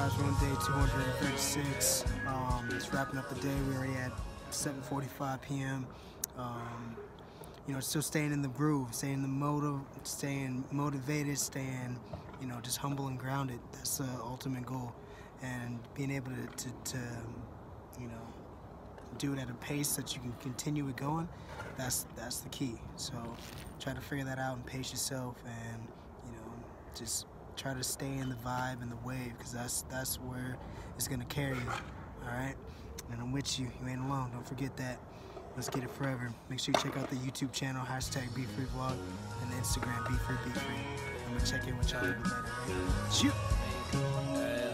guys. We're on day 236. Just wrapping up the day. We're already at 7:45 p.m. You know, still staying in the groove, staying motivated, staying, you know, just humble and grounded. That's the ultimate goal, and being able to you know, do it at a pace that you can continue it going. That's the key. So try to figure that out and pace yourself, and you know, just try to stay in the vibe and the wave, because that's where it's gonna carry you. All right, and I'm with you. You ain't alone. Don't forget that. Let's get it forever. Make sure you check out the YouTube channel, #BeFreeVlog, and the Instagram, BeFreeBeFree. I'm gonna check in with y'all a little bit later. Right? Shoot!